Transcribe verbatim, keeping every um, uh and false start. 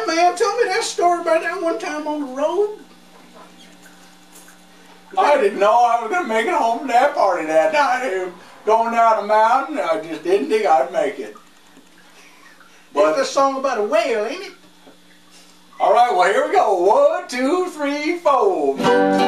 man, tell me that story about that one time on the road. I didn't know I was going to make it home from that party that night. Going down the mountain, I just didn't think I'd make it. But it's a song about a whale, ain't it? All right, well, here we go. One, two, three, four.